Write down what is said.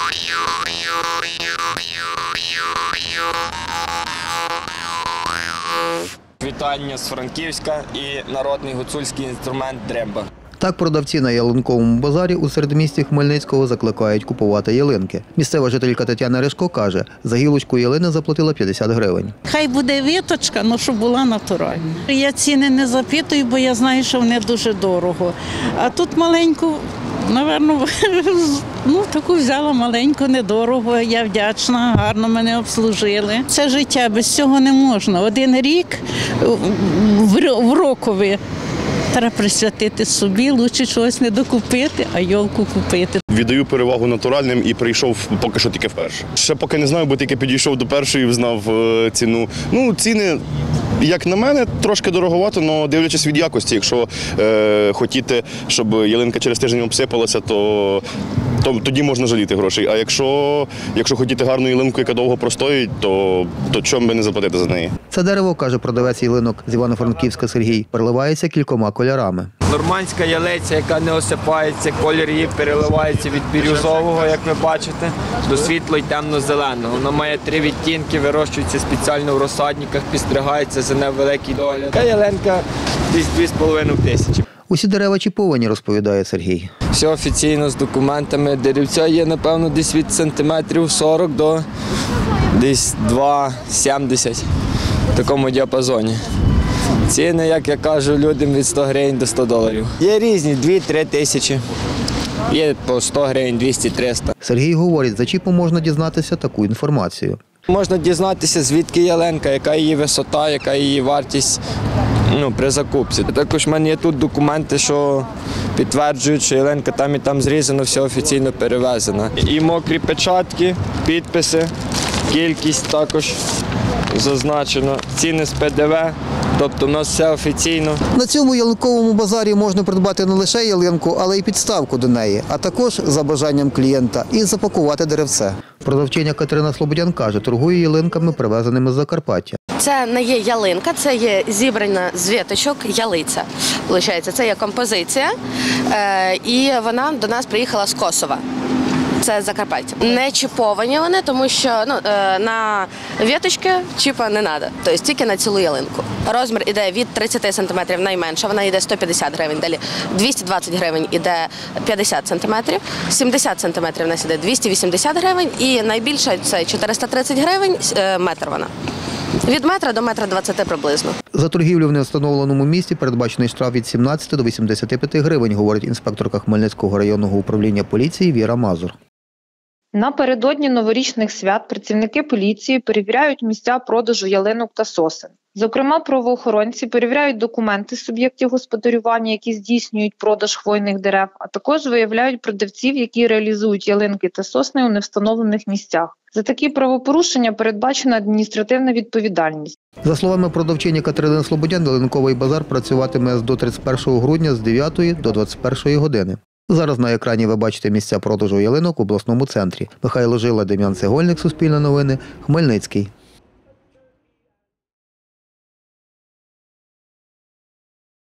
Вітання з Франківська і народний гуцульський інструмент дремба. Так продавці на ялинковому базарі у середмісті Хмельницького закликають купувати ялинки. Місцева жителька Тетяна Ришко каже, за гілочку ялини заплатила 50 гривень. Хай буде віточка, але щоб була натуральна. Я ціни не запитую, бо я знаю, що вони дуже дорого. А тут маленьку, напевно, таку взяла маленьку, недорого. Я вдячна, гарно мене обслужили. Це життя, без цього не можна. Один рік в рокові. Треба присвятити собі, краще щось не докупити, а йолку купити. Віддаю перевагу натуральним і прийшов поки що тільки вперше. Ще поки не знаю, бо тільки підійшов до першої, знав ціну. Ціни, як на мене, трошки дороговато, але дивлячись від якості. Якщо хотіте, щоб ялинка через тиждень обсипалася, то тоді можна жаліти грошей. А якщо хотіте гарну ялинку, яка довго простоїть, то чому би не заплатити за неї? Це дерево, каже продавець ялинок з Івано-Франківська Сергій, переливається кількома кольорами. Нормандська ялиця, яка не осипається, колір її переливається від бірюзового, як ви бачите, до світло- й темно-зеленого. Вона має 3 відтінки, вирощується спеціально в розсадниках, підстригається за невеликий догляд. Та ялинка десь 2,5 тисячі. Усі дерева чіповані, розповідає Сергій. Все офіційно з документами. Деревця є, напевно, десь від сантиметрів 40 до десь 2,70 в такому діапазоні. Ціни, як я кажу, людям від 100 гривень до 100 доларів. Є різні, 2-3 тисячі. Є по 100 гривень, 200-300. Сергій говорить, за чіпом можна дізнатися таку інформацію. Можна дізнатися, звідки ялинка, яка її висота, яка її вартість при закупці. Також в мене є тут документи, що підтверджують, що ялинка там і там зрізана, все офіційно перевезена. І мокрі печатки, підписи, кількість також зазначено, ціни з ПДВ. Тобто у нас все офіційно. На цьому ялинковому базарі можна придбати не лише ялинку, але й підставку до неї, а також, за бажанням клієнта, і запакувати деревце. Продавчиня Катерина Слободян каже, торгує ялинками, привезеними з Закарпаття. Це не є ялинка, це є зібрана з віточок ялиця. Це є композиція, і вона до нас приїхала з Косова. Це Закарпаття. Не чіповані вони, тому що на віточки чіпа не треба, тобто тільки на цілу ялинку. Розмір йде від 30 см найменша, вона йде 150 гривень, далі 220 гривень йде 50 см, 70 см у нас йде 280 гривень і найбільша це 430 гривень, метр вона. Від метра до метра 20 приблизно. За торгівлю в невстановленому місці передбачений штраф від 17 до 85 гривень, говорить інспекторка Хмельницького районного управління поліції Віра Мазур. Напередодні новорічних свят працівники поліції перевіряють місця продажу ялинок та сосен. Зокрема, правоохоронці перевіряють документи суб'єктів господарювання, які здійснюють продаж хвойних дерев, а також виявляють продавців, які реалізують ялинки та сосни у невстановлених місцях. За такі правопорушення передбачена адміністративна відповідальність. За словами продавчині Катерини Слободян, ялинковий базар працюватиме до 31 грудня з 9 до 21 години. Зараз на екрані ви бачите місця продажу ялинок в обласному центрі. Михайло Жила, Дем'ян Цегольник, Суспільне новини, Хмельницький.